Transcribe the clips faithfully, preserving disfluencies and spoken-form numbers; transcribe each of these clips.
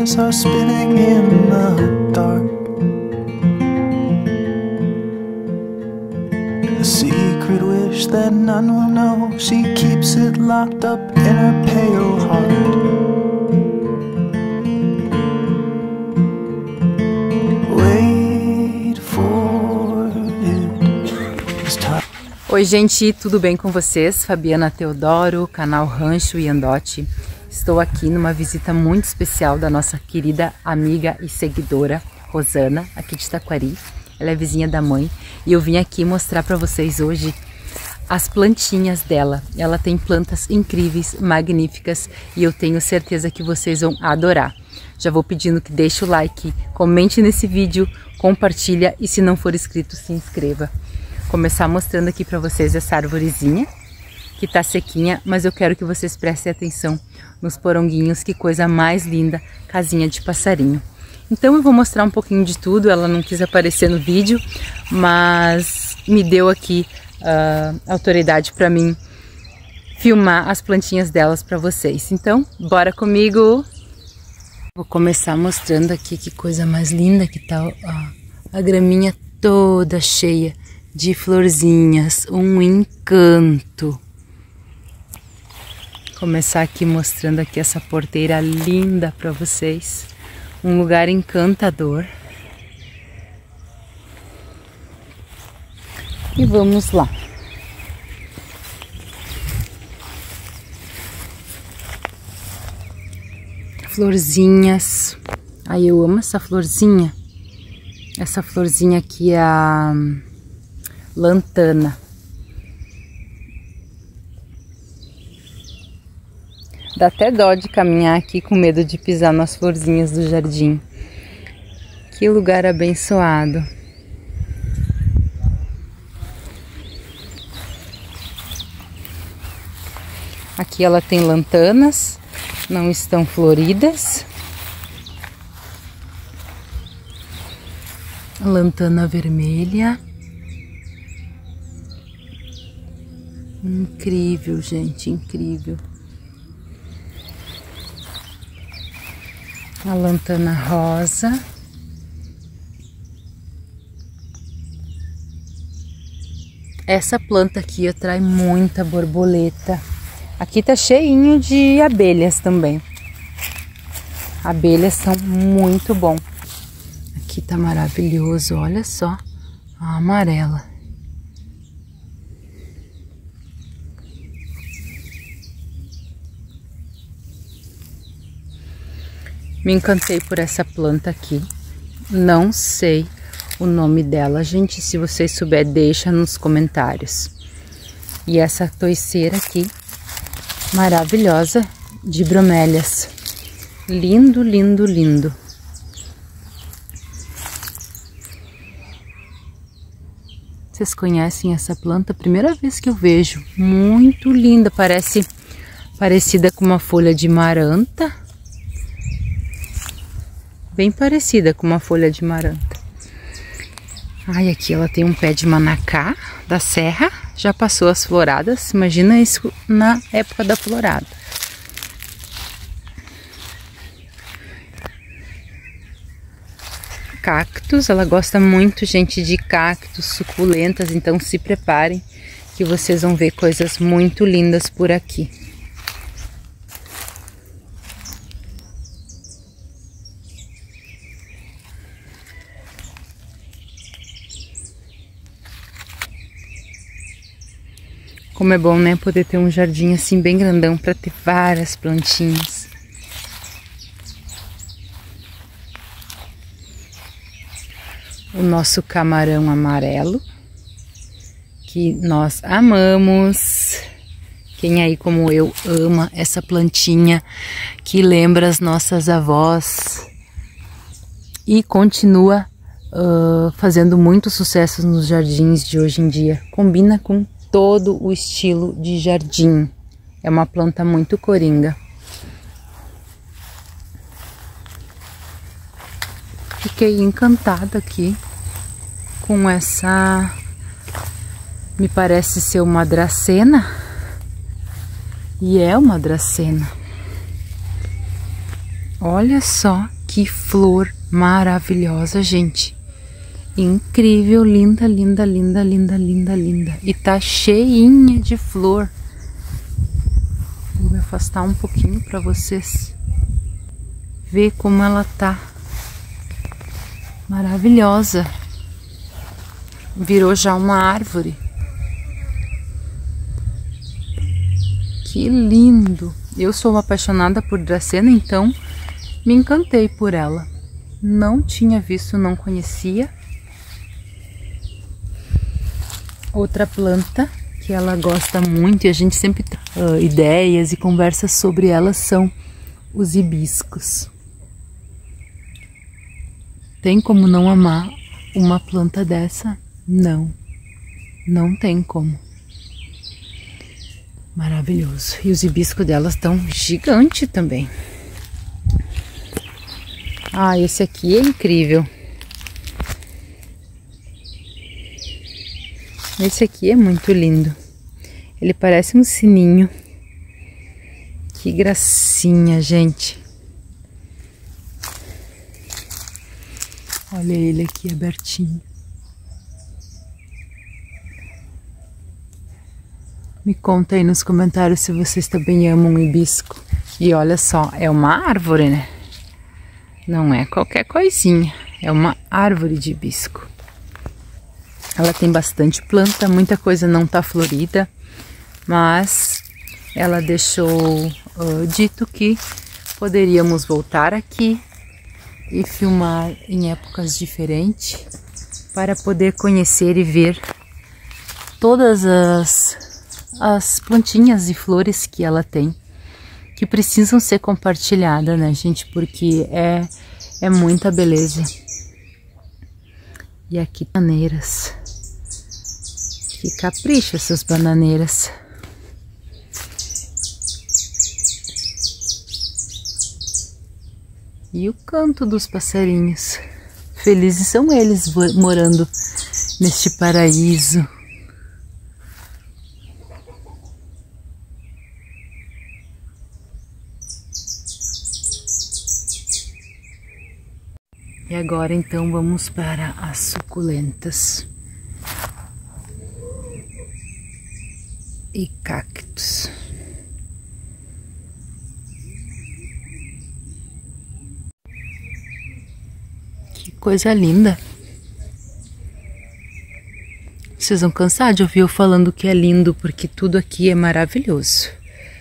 wheels are spinning in the dark. A secret wish that none will know, she keeps it locked up in her pale heart. Wait for it. It's time. Oi gente, tudo bem com vocês? Fabiana Teodoro, canal Rancho Iandotti. Estou aqui numa visita muito especial da nossa querida amiga e seguidora Rosana, aqui de Taquari. Ela é vizinha da mãe e eu vim aqui mostrar para vocês hoje as plantinhas dela. Ela tem plantas incríveis, magníficas e eu tenho certeza que vocês vão adorar. Já vou pedindo que deixe o like, comente nesse vídeo, compartilha e se não for inscrito, se inscreva. Começar mostrando aqui para vocês essa arvorezinha que tá sequinha, mas eu quero que vocês prestem atenção nos poronguinhos, que coisa mais linda, casinha de passarinho. Então eu vou mostrar um pouquinho de tudo, ela não quis aparecer no vídeo, mas me deu aqui uh, autoridade para mim filmar as plantinhas delas para vocês. Então, bora comigo! Vou começar mostrando aqui que coisa mais linda que tá, ó, a graminha toda cheia de florzinhas, um encanto. Começar aqui mostrando aqui essa porteira linda para vocês. Um lugar encantador. E vamos lá. Florzinhas. Ai, eu amo essa florzinha. Essa florzinha aqui é a lantana. Dá até dó de caminhar aqui com medo de pisar nas florzinhas do jardim. Que lugar abençoado. Aqui ela tem lantanas, não estão floridas. Lantana vermelha. Incrível, gente, incrível. A lantana rosa. Essa planta aqui atrai muita borboleta. Aqui tá cheinho de abelhas também. Abelhas são muito bom. Aqui tá maravilhoso, olha só a amarela. Me encantei por essa planta aqui. Não sei o nome dela, gente. Se vocês souber, deixa nos comentários. E essa toiceira aqui, maravilhosa, de bromélias. Lindo, lindo, lindo. Vocês conhecem essa planta? Primeira vez que eu vejo. Muito linda, parece parecida com uma folha de maranta. Bem parecida com uma folha de maranta. Ai, aqui ela tem um pé de manacá da serra. Já passou as floradas. Imagina isso na época da florada. Cactos. Ela gosta muito, gente, de cactos, suculentas. Então se preparem que vocês vão ver coisas muito lindas por aqui. Como é bom, né, poder ter um jardim assim bem grandão para ter várias plantinhas. O nosso camarão amarelo, que nós amamos. Quem aí como eu ama essa plantinha que lembra as nossas avós e continua uh, fazendo muito sucesso nos jardins de hoje em dia. Combina com todo o estilo de jardim. É uma planta muito coringa. Fiquei encantada aqui com essa, me parece ser uma dracena. E é uma dracena. Olha só que flor maravilhosa, gente. Incrível, linda, linda, linda, linda, linda, linda. E tá cheinha de flor. Vou me afastar um pouquinho para vocês ver como ela tá. Maravilhosa. Virou já uma árvore. Que lindo! Eu sou apaixonada por dracena, então me encantei por ela. Não tinha visto, não conhecia. Outra planta que ela gosta muito e a gente sempre tem uh, ideias e conversas sobre elas são os hibiscos. Tem como não amar uma planta dessa? Não, não tem como. Maravilhoso. E os hibiscos delas estão gigantes também. Ah, esse aqui é incrível. Esse aqui é muito lindo. Ele parece um sininho. Que gracinha, gente. Olha ele aqui abertinho. Me conta aí nos comentários se vocês também amam um hibisco. E olha só, é uma árvore, né? Não é qualquer coisinha. É uma árvore de hibisco. Ela tem bastante planta, muita coisa não tá florida. Mas ela deixou uh, dito que poderíamos voltar aqui e filmar em épocas diferentes para poder conhecer e ver todas as as plantinhas e flores que ela tem, que precisam ser compartilhadas, né, gente? Porque é, é muita beleza. E aqui bananeiras. Que capricho essas bananeiras. E o canto dos passarinhos. Felizes são eles morando neste paraíso. E agora então vamos para as suculentas e cactos. Que coisa linda! Vocês vão cansar de ouvir eu falando que é lindo, porque tudo aqui é maravilhoso.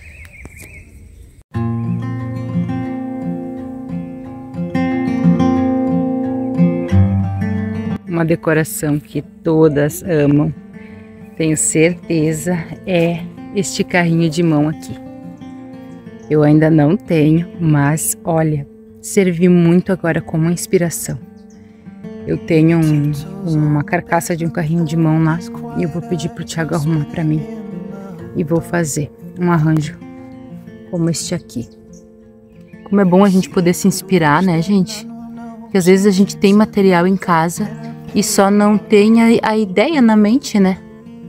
Uma decoração que todas amam, tenho certeza, é este carrinho de mão aqui. Eu ainda não tenho, mas olha, serviu muito agora como inspiração. Eu tenho um, uma carcaça de um carrinho de mão lá e eu vou pedir pro Thiago arrumar para mim e vou fazer um arranjo como este aqui. Como é bom a gente poder se inspirar, né, gente? Porque às vezes a gente tem material em casa e só não tem a, a ideia na mente, né?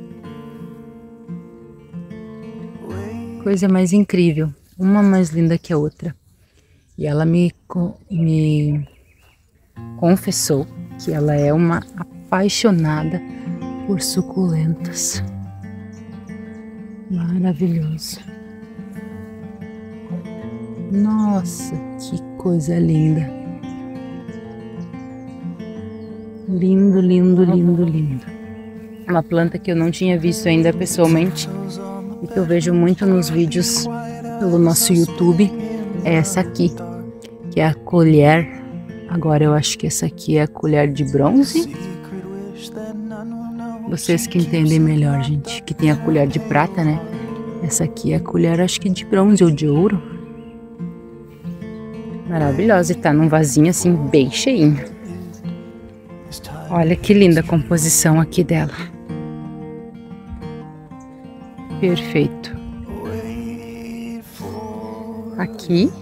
Coisa mais incrível. Uma mais linda que a outra. E ela me, me confessou que ela é uma apaixonada por suculentas. Maravilhoso. Nossa, que coisa linda. Lindo, lindo, lindo, lindo. Uma planta que eu não tinha visto ainda pessoalmente e que eu vejo muito nos vídeos pelo nosso YouTube é essa aqui, que é a colher. Agora eu acho que essa aqui é a colher de bronze. Vocês que entendem melhor, gente, que tem a colher de prata, né? Essa aqui é a colher, acho que de bronze ou de ouro. Maravilhosa, e tá num vasinho assim bem cheinho. Olha que linda a composição aqui dela. Perfeito. Aqui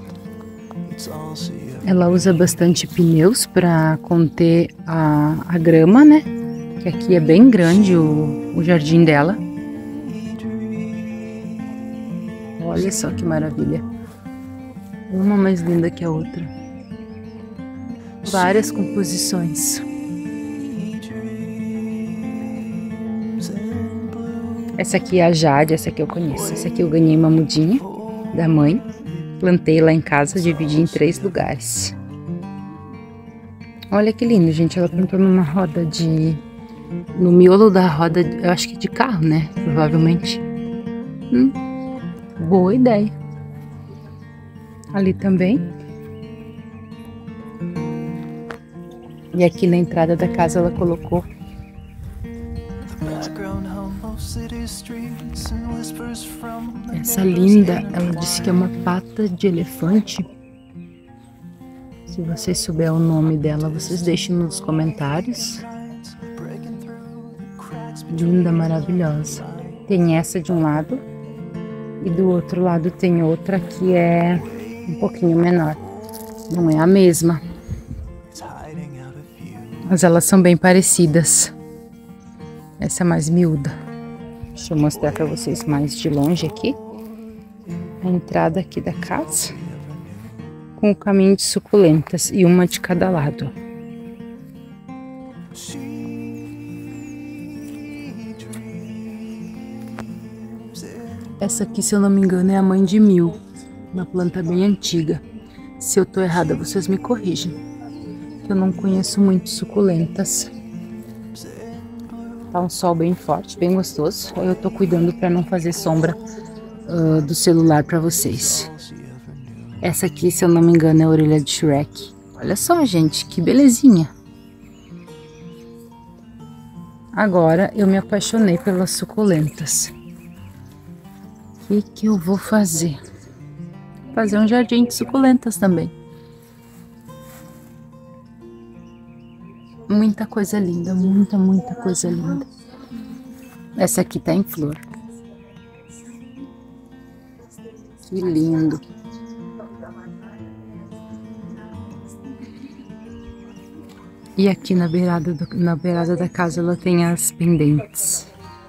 ela usa bastante pneus para conter a, a grama, né? Que aqui é bem grande o, o jardim dela. Olha só que maravilha. Uma mais linda que a outra. várias composições. Essa aqui é a Jade, essa aqui eu conheço. Essa aqui eu ganhei uma mudinha da mãe. Plantei lá em casa, dividi em três lugares. Olha que lindo, gente. Ela plantou numa roda de... No miolo da roda, eu acho que de carro, né? Provavelmente. Hum, boa ideia. Ali também. E aqui na entrada da casa ela colocou essa linda, ela disse que é uma pata de elefante. Se vocês souberem o nome dela, vocês deixem nos comentários. Linda, maravilhosa. Tem essa de um lado e do outro lado tem outra que é um pouquinho menor. Não é a mesma, mas elas são bem parecidas. Essa é mais miúda. Deixa eu mostrar para vocês mais de longe aqui. A entrada aqui da casa, com o caminho de suculentas e uma de cada lado. Essa aqui, se eu não me engano, é a mãe de mil, uma planta bem antiga. Se eu tô errada, vocês me corrigem. Eu não conheço muito suculentas. Tá um sol bem forte, bem gostoso. Eu tô cuidando para não fazer sombra uh, do celular para vocês. Essa aqui, se eu não me engano, é a orelha de Shrek. Olha só, gente, que belezinha. Agora eu me apaixonei pelas suculentas. O que que eu vou fazer? Fazer um jardim de suculentas também. Muita coisa linda, muita, muita coisa linda. Essa aqui tá em flor. Que lindo. E aqui na beirada, do, na beirada da casa ela tem as pendentes.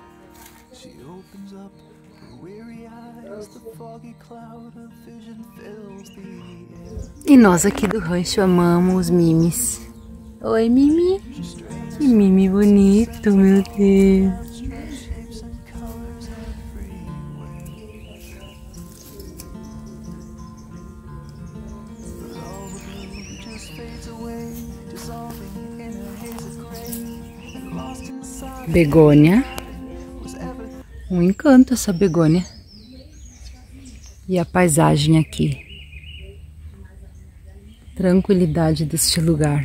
E nós aqui do rancho amamos mimes. Oi, Mimi. Que mimi bonito, meu Deus. Begônia. Um encanto essa begônia. E a paisagem aqui. Tranquilidade deste lugar.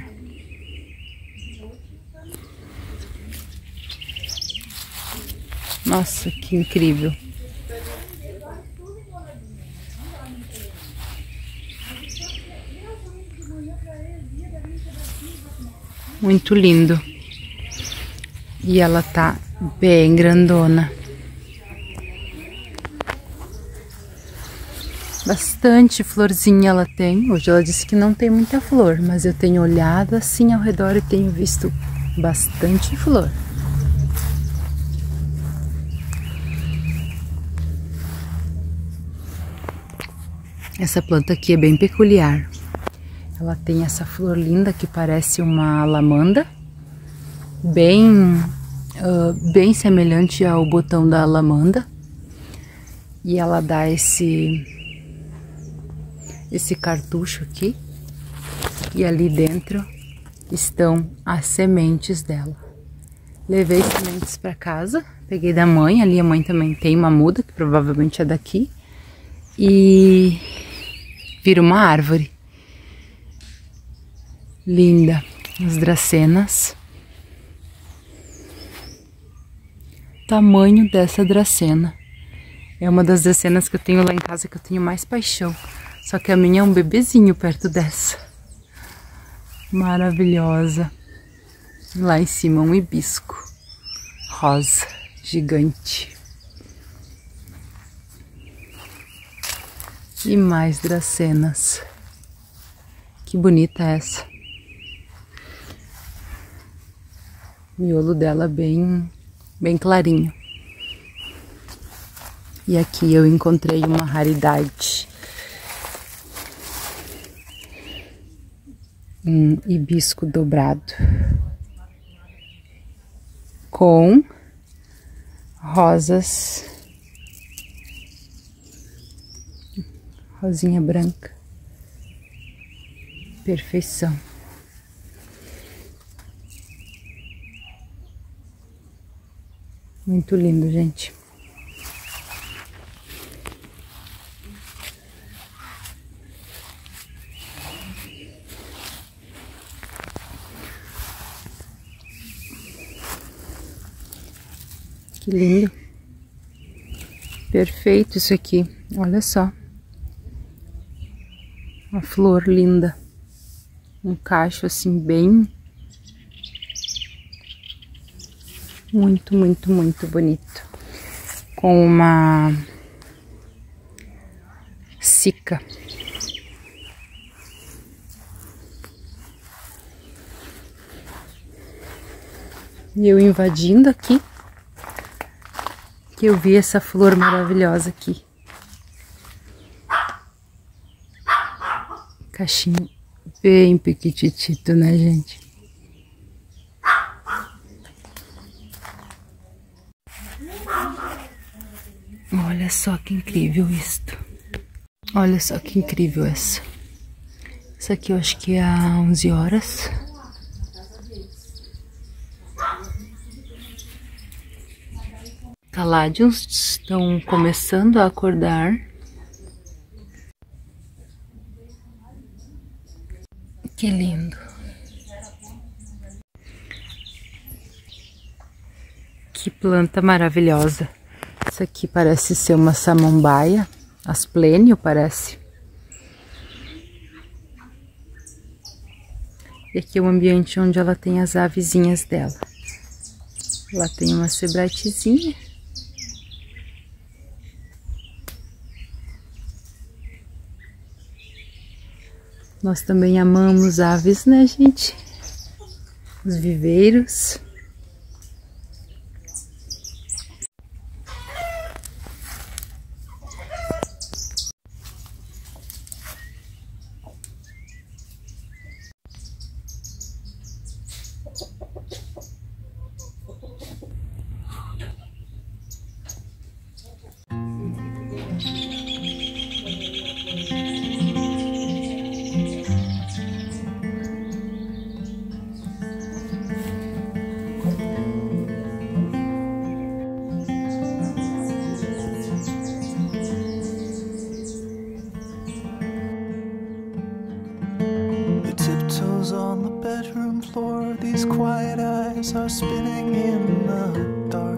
Nossa, que incrível. Muito lindo. E ela tá bem grandona. Bastante florzinha ela tem. Hoje ela disse que não tem muita flor, mas eu tenho olhado assim ao redor e tenho visto bastante flor. Essa planta aqui é bem peculiar. Ela tem essa flor linda que parece uma lavanda, bem, uh, bem semelhante ao botão da lavanda. E ela dá esse, esse cartucho aqui. E ali dentro estão as sementes dela. Levei sementes para casa, peguei da mãe. Ali a mãe também tem uma muda, que provavelmente é daqui. E vira uma árvore. Linda. As dracenas. Tamanho dessa dracena. É uma das dracenas que eu tenho lá em casa que eu tenho mais paixão. Só que a minha é um bebezinho perto dessa. Maravilhosa. Lá em cima um hibisco. Rosa. Gigante. E mais dracenas. Que bonita essa. O miolo dela bem, bem clarinho. E aqui eu encontrei uma raridade. um hibisco dobrado com rosas, rosinha branca, perfeição. Muito lindo, gente. Que lindo. Perfeito isso aqui. Olha só. Uma flor linda. Um cacho assim bem... Muito, muito, muito bonito. Com uma cica. E eu invadindo aqui, que eu vi essa flor maravilhosa aqui. Cachinho bem pequititito, né, gente? Olha só que incrível isto. Olha só que incrível essa. Essa aqui eu acho que é há onze horas. Caládios estão começando a acordar. Que lindo. Que planta maravilhosa. Isso aqui parece ser uma samambaia, asplênio parece. E aqui é o ambiente onde ela tem as avezinhas dela. Lá tem uma sebratezinha. Nós também amamos aves, né, gente? Os viveiros. On the bedroom floor, these quiet eyes are spinning in the dark.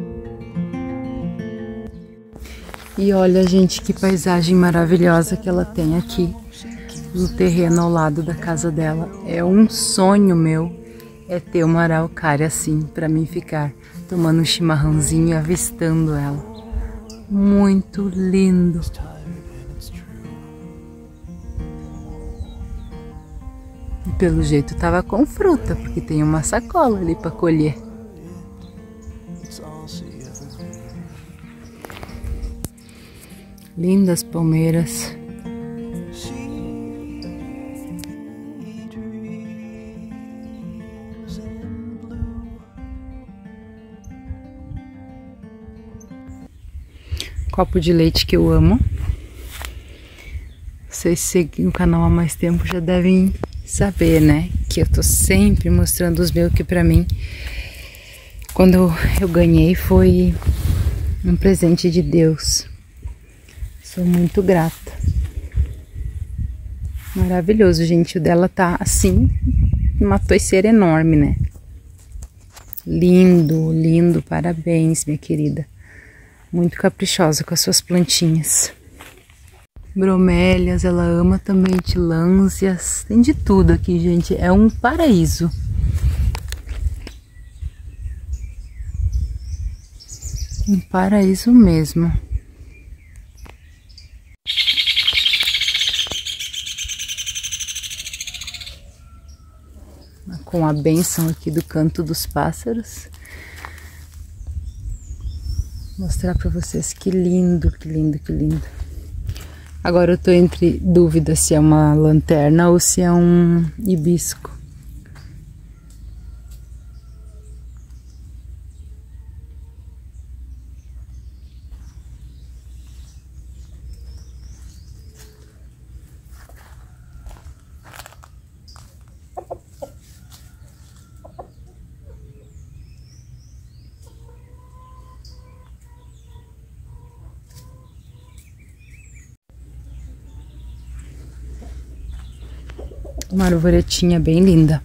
E olha, gente, que paisagem maravilhosa que ela tem aqui no terreno ao lado da casa dela. É um sonho meu é ter uma araucária assim para mim ficar tomando um chimarrãozinho e avistando ela. Muito lindo. E pelo jeito tava com fruta, porque tem uma sacola ali para colher. Lindas palmeiras. Copo de leite que eu amo. Vocês seguem o canal há mais tempo já devem saber, né? Que eu tô sempre mostrando os meus, que pra mim, quando eu ganhei, foi um presente de Deus. Sou muito grata. Maravilhoso, gente. O dela tá assim, uma toiceira enorme, né? Lindo, lindo. Parabéns, minha querida. Muito caprichosa com as suas plantinhas. Bromélias, ela ama também, tilânsias, tem de tudo aqui, gente, é um paraíso. Um paraíso mesmo. Com a bênção aqui do canto dos pássaros. Vou mostrar pra vocês que lindo, que lindo, que lindo. Agora eu tô entre dúvida se é uma lanterna ou se é um hibisco. Uma arvoretinha bem linda.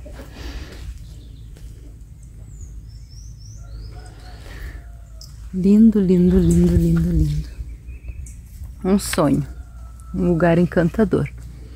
Lindo, lindo, lindo, lindo, lindo. Um sonho. Um lugar encantador.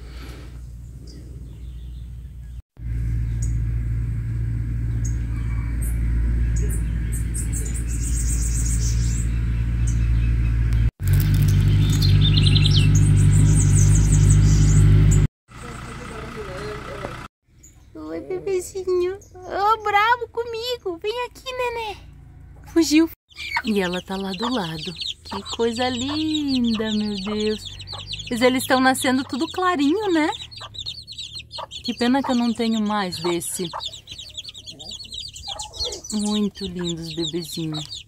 Oi, bebezinho. Oh, bravo comigo. Vem aqui, nenê. Fugiu. E ela tá lá do lado. Que coisa linda, meu Deus. Mas eles estão nascendo tudo clarinho, né? Que pena que eu não tenho mais desse. Muito lindos, bebezinhos.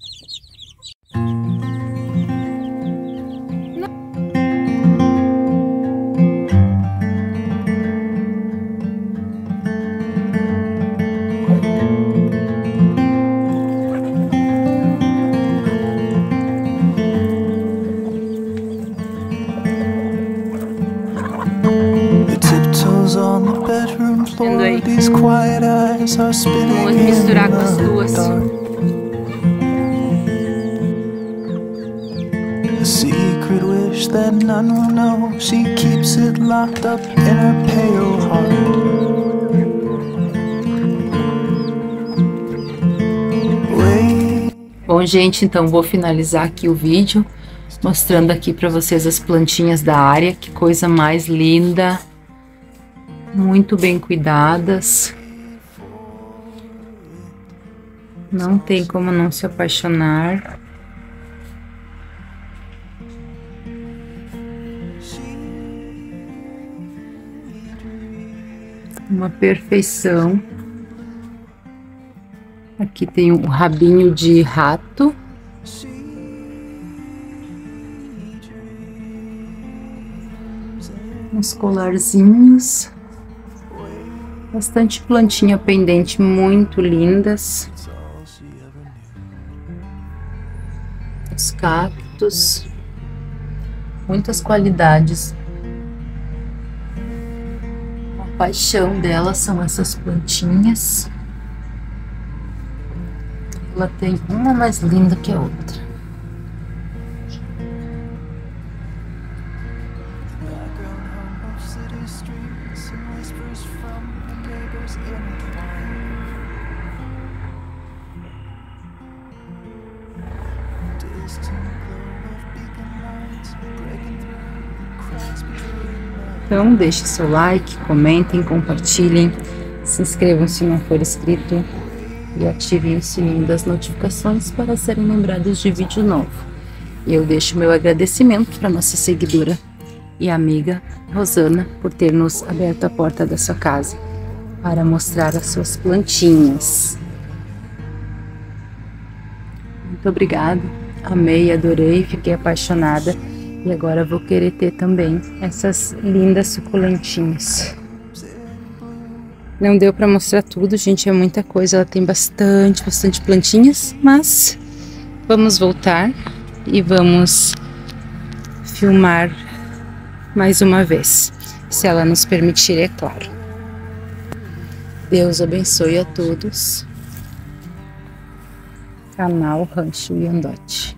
On the bedroom floor, aí. these quiet eyes are spinning. Vamos misturar com as duas. A secret wish that none will know. She keeps it locked up in her pale heart. Wait. Bom, gente, então vou finalizar aqui o vídeo mostrando aqui para vocês as plantinhas da área. Que coisa mais linda. Muito bem cuidadas. Não tem como não se apaixonar. Uma perfeição. Aqui tem um rabinho de rato. Uns colarzinhos. Bastante plantinha pendente, muito lindas. Os cactos. Muitas qualidades. A paixão dela são essas plantinhas. Ela tem uma mais linda que a outra. Então deixe seu like, comentem, compartilhem, se inscrevam se não for inscrito e ativem o sininho das notificações para serem lembrados de vídeo novo. E eu deixo meu agradecimento para nossa seguidora e amiga Rosana por ter nos aberto a porta da sua casa para mostrar as suas plantinhas. Muito obrigada, amei, adorei, fiquei apaixonada. E agora vou querer ter também essas lindas suculentinhas. Não deu para mostrar tudo, gente, é muita coisa. Ela tem bastante, bastante plantinhas, mas vamos voltar e vamos filmar mais uma vez, se ela nos permitir, é claro. Deus abençoe a todos. Canal Rancho Yandote.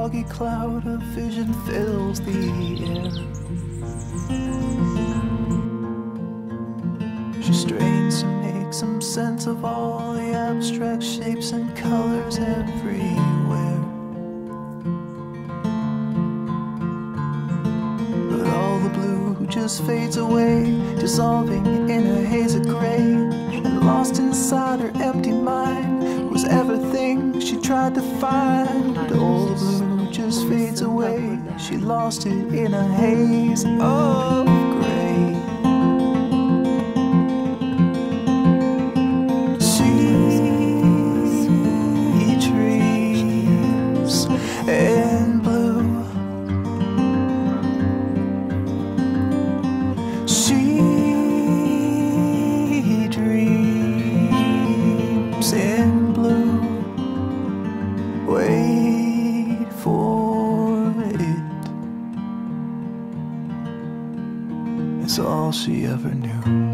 foggy cloud of vision fills the air. She strains to make some sense of all the abstract shapes and colors everywhere. But all the blue just fades away, dissolving in a haze of gray. And lost inside her empty mind was everything she tried to find. But all the blue just fades away, she lost it in a haze of gray. And blue, she dreams in blue. Wait for it. It's all she ever knew.